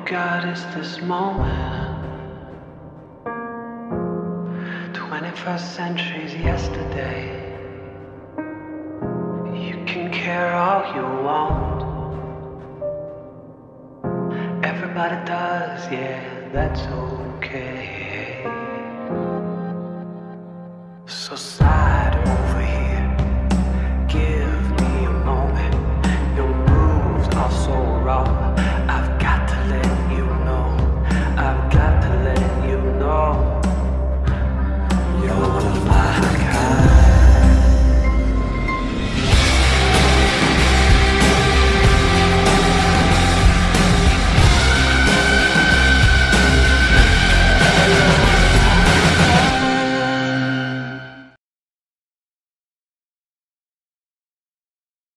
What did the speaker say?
got is this moment. 21st century's yesterday. You can care all you want. Everybody does, yeah, that's okay. So